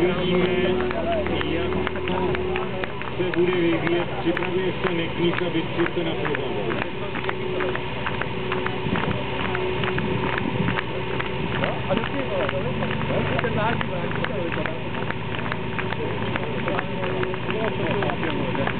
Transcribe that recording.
uvidíme, jak se bude vyvíjet. Připravuje se Nekníka Bystřice na Provanou. A